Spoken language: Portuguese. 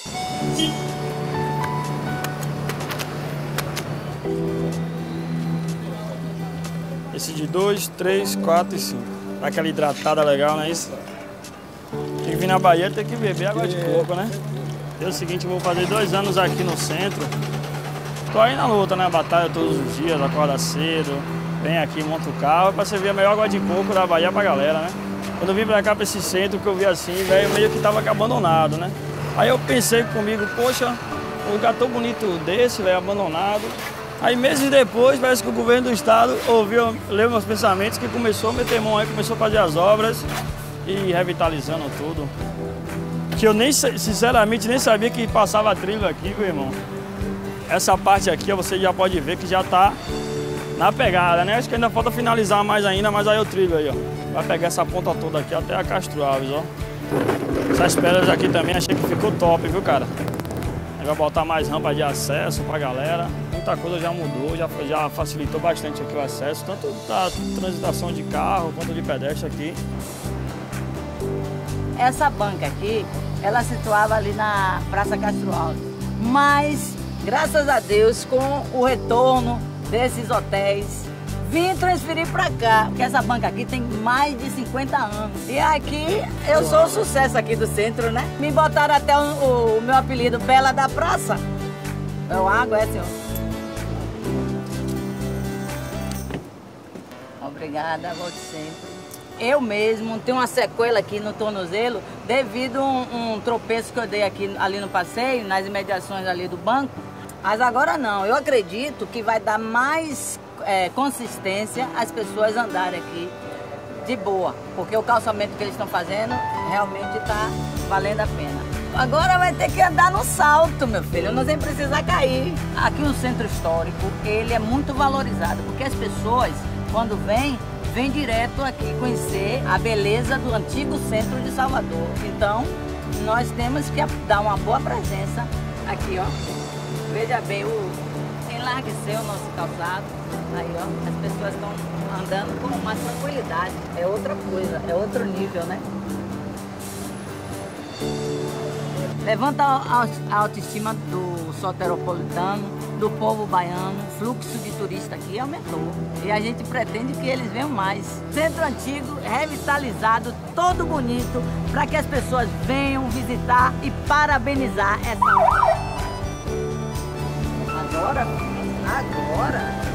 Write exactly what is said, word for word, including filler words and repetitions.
Esse de dois, três, quatro e cinco. Dá aquela hidratada legal, não é isso? Tem que vir na Bahia, tem que beber água de coco, né? É o seguinte, eu vou fazer dois anos aqui no centro. Tô aí na luta, né? Batalha todos os dias, acorda cedo, vem aqui, monta o carro pra servir a melhor água de coco da Bahia pra galera, né? Quando eu vim pra cá, pra esse centro, que eu vi assim, velho, meio que tava abandonado, né? Aí eu pensei comigo, poxa, um lugar tão bonito desse, velho, abandonado. Aí meses depois, parece que o governo do estado ouviu, leu meus pensamentos, que começou a meter mão aí, começou a fazer as obras e revitalizando tudo. Que eu nem, sinceramente, nem sabia que passava trilho aqui, meu irmão. Essa parte aqui, ó, você já pode ver que já tá na pegada, né? Acho que ainda falta finalizar mais ainda, mas aí o trilho aí, ó. Vai pegar essa ponta toda aqui até a Castro Alves, ó. Essas pedras aqui também achei que ficou top, viu, cara? Aí vai botar mais rampa de acesso pra galera. Muita coisa já mudou, já, já facilitou bastante aqui o acesso, tanto da transitação de carro quanto de pedestre aqui. Essa banca aqui, ela situava ali na Praça Castro Alves. Mas, graças a Deus, com o retorno desses hotéis, vim transferir para cá, porque essa banca aqui tem mais de cinquenta anos. E aqui eu sou o sucesso aqui do centro, né? Me botaram até o, o meu apelido Bela da Praça. É o água, é, senhor? Obrigada, volte sempre. Eu mesmo tenho uma sequela aqui no tornozelo devido a um, um tropeço que eu dei aqui ali no passeio, nas imediações ali do banco. Mas agora não, eu acredito que vai dar mais é, consistência às pessoas andarem aqui de boa, porque o calçamento que eles estão fazendo realmente está valendo a pena. Agora vai ter que andar no salto, meu filho, não nem precisar cair. Aqui no centro histórico, ele é muito valorizado, porque as pessoas, quando vêm, vem direto aqui conhecer a beleza do antigo centro de Salvador. Então, nós temos que dar uma boa presença aqui, ó. Veja bem, o enlargueceu o nosso calçado. Aí, ó, as pessoas estão andando com uma tranquilidade. É outra coisa, é outro nível, né? Levanta a autoestima do soteropolitano, do povo baiano. O fluxo de turista aqui aumentou. E a gente pretende que eles venham mais. Centro antigo, revitalizado, todo bonito, para que as pessoas venham visitar e parabenizar essa... Agora, agora...